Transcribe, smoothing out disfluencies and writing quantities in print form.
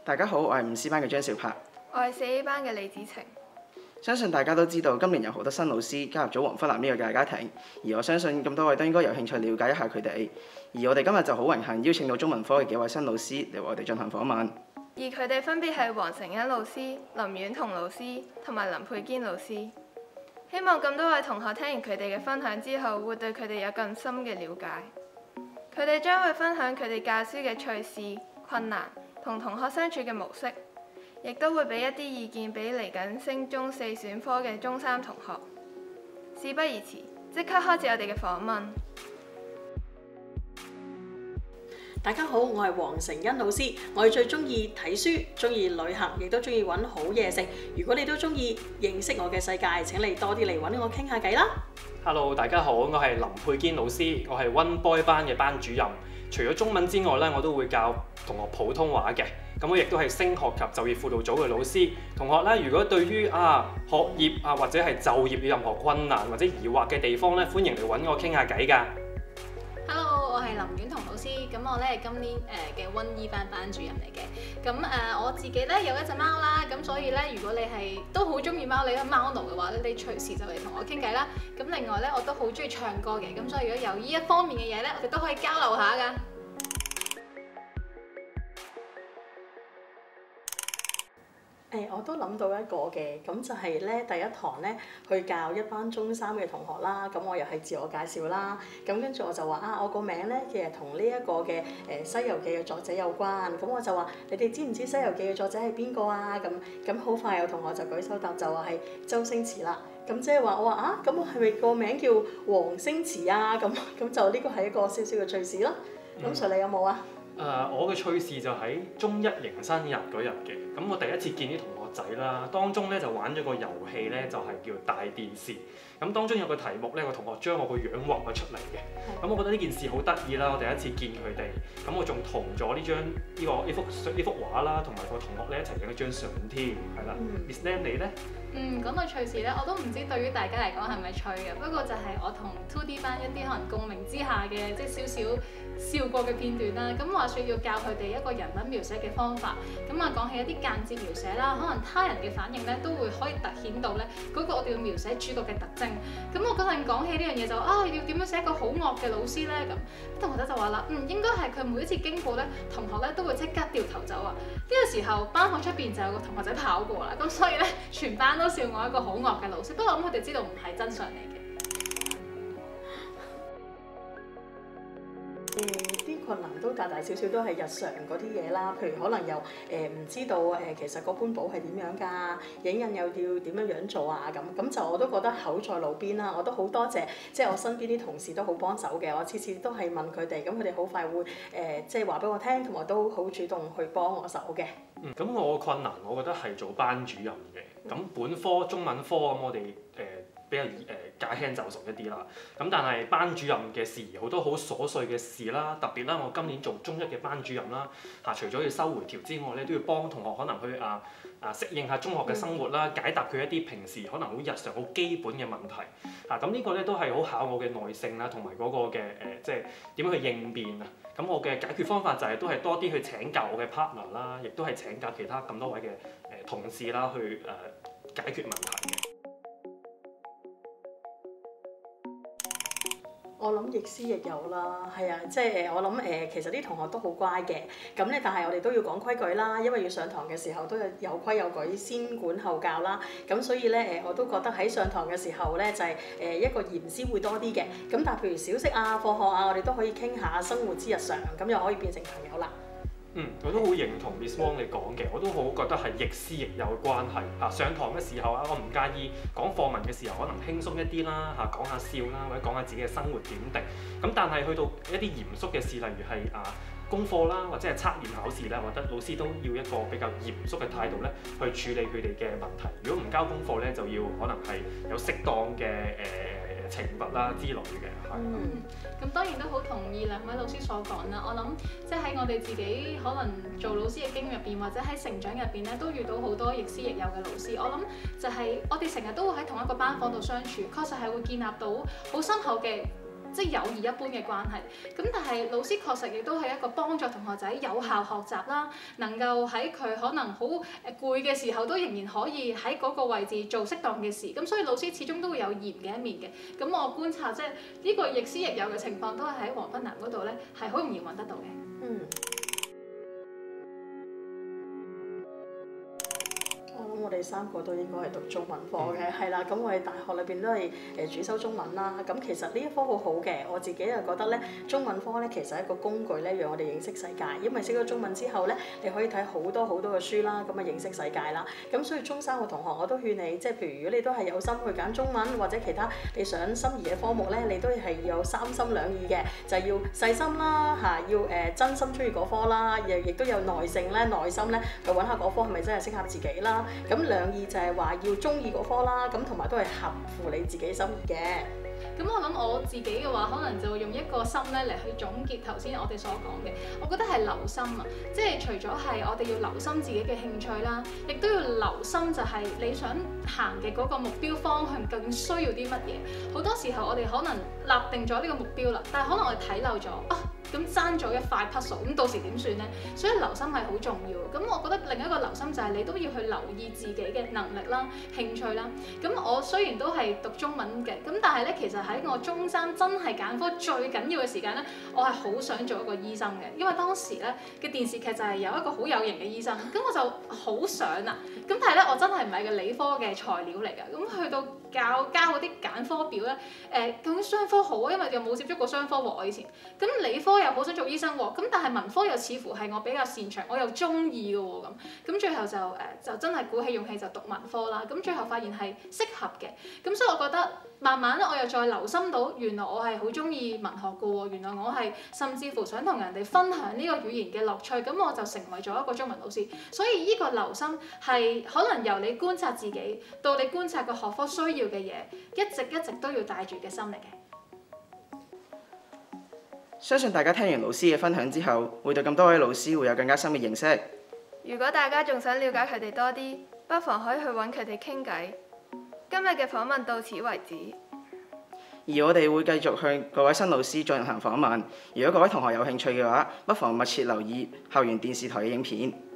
大家好，我係5C 班嘅張兆柏。 我係4A 班嘅李子晴。 相信大家都知道，今年有好多新老師加入咗黃福南呢個大家庭，而我相信咁多位都應該有興趣了解一下佢哋。而我哋今日就好榮幸邀請到中文科嘅幾位新老師嚟為我哋進行訪問。 而佢哋分別係黃成恩老師、林婉彤老師同埋林佩堅老師。希望咁多位同學聽完佢哋嘅分享之後，會對佢哋有更深嘅了解。佢哋將會分享佢哋教書嘅趣事、困難同同學相處嘅模式，亦都會俾一啲意見俾嚟緊升中4選科嘅中3同學。事不宜遲，即刻開始我哋嘅訪問。 大家好，我係黃成恩老師。我係最中意睇書、中意旅行，亦都中意揾好嘢食。如果你都中意認識我嘅世界，請你多啲嚟揾我傾下偈啦。 Hello， 大家好，我係林佩堅老師，我係 One Boy 班嘅班主任。除咗中文之外咧，我都會教同學普通話嘅。咁我亦都係升學及就業輔導組嘅老師。同學咧，如果對於學業或者係就業有任何困難或者疑惑嘅地方咧，歡迎嚟揾我傾下偈㗎。 Hello， 我係林婉彤老師，咁我咧係今年嘅 1E 班班主任嚟嘅。咁我自己咧有一隻貓啦，咁所以咧如果你係都好中意貓，你係貓奴嘅話咧，你隨時就嚟同我傾偈啦。咁另外咧我都好中意唱歌嘅，咁所以如果有呢一方面嘅嘢咧，我哋都可以交流下㗎。 我都諗到一個嘅，咁就係咧第一堂咧去教一班中3嘅同學啦，咁我又係自我介紹啦，咁跟住我就話我個名咧其實同呢一個嘅《西遊記》嘅作者有關，咁我就話你哋知唔知《西遊記》嘅作者係邊個啊？咁好快有同學就舉手答就話係周星馳啦，咁即係話我話咁我係咪個名叫黃星馳啊？咁就呢個係一個少少嘅趣事啦。咁Sir你有冇啊？ 我嘅趣事就喺中1迎新日嗰日嘅，咁我第一次見啲同學仔啦，當中咧就玩咗個遊戲咧，就係叫大電視。咁當中有個題目咧，個同學將我個樣畫咗出嚟嘅。咁我覺得呢件事好得意啦，我第一次見佢哋，咁我仲同咗呢幅畫啦，同埋個同學咧一齊影一張相添，係啦。Miss Lam 你咧？ 講到趣事咧，我都唔知對於大家嚟講係咪趣嘅，不過就係我同 2D 班一啲可能共鳴之下嘅，即係少少笑過嘅片段啦。咁話說要教佢哋一個人物描寫嘅方法，咁講起一啲間接描寫啦，可能他人嘅反應咧都會可以突顯到咧嗰個我哋要描寫主角嘅特徵。咁我嗰陣講起呢樣嘢就要點樣寫一個好惡嘅老師咧咁，同學仔就話啦，應該係佢每一次經過咧，同學咧都會即刻掉頭走啊。呢個時候班房出邊就有個同學仔跑過啦，咁所以咧全班都笑我一個好惡嘅老師，不過我諗佢哋知道唔係真相嚟嘅。 啲困難都大大小小都係日常嗰啲嘢啦，譬如可能又唔知道其實嗰本簿係點樣㗎，影印又要點樣做啊咁就我都覺得口在路邊啦，我都好多謝即係我身邊啲同事都好幫手嘅，我次次都係問佢哋，咁佢哋好快會即係話俾我聽，同埋都好主動去幫我手嘅。 咁我嘅困難我覺得係做班主任嘅，咁本科中文科咁我哋比較駕輕就熟一啲啦，咁但係班主任嘅事宜好多好瑣碎嘅事啦，特別啦我今年做中1嘅班主任啦，除咗要收回條之外咧，都要幫同學可能去適應下中學嘅生活啦，解答佢一啲平時可能好日常好基本嘅問題，咁呢個咧都係好考我嘅耐性啦，同埋嗰個嘅即係點樣去應變啊。咁我嘅解決方法就係都係多啲去請教我嘅 partner 啦，亦都係請教其他咁多位嘅同事啦，去解決問題嘅。 我諗亦師亦友啦，係啊，即係我諗其實啲同學都好乖嘅，咁咧但係我哋都要講規矩啦，因為要上堂嘅時候都有規有矩，先管後教啦，咁所以咧我都覺得喺上堂嘅時候咧就係一個嚴師會多啲嘅，咁但係譬如小息啊、課學啊，我哋都可以傾下生活之日常，咁又可以變成朋友啦。 我都好認同 Miss Wong 你講嘅，我都好覺得係亦師亦友嘅關係。上堂嘅時候我唔介意講課文嘅時候可能輕鬆一啲啦，講下笑啦，或者講下自己嘅生活點滴。咁但係去到一啲嚴肅嘅事，例如係功課啦，或者係測驗考試咧，我覺得老師都要一個比較嚴肅嘅態度咧，去處理佢哋嘅問題。如果唔交功課咧，就要可能係有適當嘅懲罰啦之類嘅， 咁當然都好同意兩位老師所講啦。我諗即係喺我哋自己可能做老師嘅經驗入邊，或者喺成長入邊咧，都遇到好多亦師亦友嘅老師。我諗就係我哋成日都會喺同一個班房度相處，確實係會建立到好深厚嘅即係友誼一般嘅關係。咁但係老師確實亦都係一個幫助同學仔有效學習啦，能夠喺佢可能好攰嘅時候都仍然可以喺嗰個位置做適當嘅事。咁所以老師始終都會有嚴嘅一面嘅。咁我觀察即係呢個亦師亦友嘅情況都係喺黃芬蘭嗰度咧係好容易揾得到嘅。 我哋3個都應該係讀中文科嘅，係啦。咁我哋大學裏邊都係主修中文啦。咁其實呢一科好好嘅，我自己又覺得咧，中文科咧其實係一個工具咧，讓我哋認識世界。因為識咗中文之後咧，你可以睇好多嘅書啦，咁啊認識世界啦。咁所以中3嘅同學我都勸你，即係譬如如果你都係有心去揀中文或者其他你想心儀嘅科目咧，你都係要有三心兩意嘅，就係要細心啦嚇，要真心中意嗰科啦，亦都有耐性咧、耐心咧去揾下嗰科係咪真係適合自己啦。咁兩意就係話要中意嗰科啦，咁同埋都係合乎你自己心意嘅。 咁我諗我自己嘅話，可能就用一個心咧嚟去總結頭先我哋所講嘅。我覺得係留心啊，即係除咗係我哋要留心自己嘅興趣啦，亦都要留心就係你想行嘅嗰個目標方向究竟需要啲乜嘢。好多時候我哋可能立定咗呢個目標啦，但係可能我哋睇漏咗啊。咁爭咗一塊 puzzle，咁到時點算呢？所以留心係好重要。咁我覺得另一個留心就係你都要去留意自己嘅能力啦、興趣啦。咁我雖然都係讀中文嘅，咁但係咧其實喺我中3真係揀科最緊要嘅時間咧，我係好想做一個醫生嘅，因為當時咧嘅電視劇就係有一個好有型嘅醫生，咁我就好想啊。咁但係咧我真係唔係個理科嘅材料嚟㗎，咁去到交嗰啲揀科表咧，究竟商科好啊，因為又冇接觸過商科喎我以前。咁理科又好想做醫生喎，咁但係文科又似乎係我比較擅長，我又中意嘅喎咁最後就真係鼓起勇氣就讀文科啦。咁最後發現係適合嘅，咁所以我覺得慢慢咧我又再留心到，原來我係好中意文學嘅喎，原來我係甚至乎想同人哋分享呢個語言嘅樂趣，咁我就成為咗一個中文老師。所以呢個留心係可能由你觀察自己到你觀察個學科需要嘅嘢，一直都要帶住嘅心嚟嘅。 相信大家聽完老師嘅分享之後，會對咁多位老師會有更加深嘅認識。 如果大家仲想了解佢哋多啲，不妨可以去揾佢哋傾偈。今日嘅訪問到此為止。 而我哋會繼續向各位新老師進行訪問。如果各位同學有興趣嘅話，不妨密切留意校園電視台嘅影片。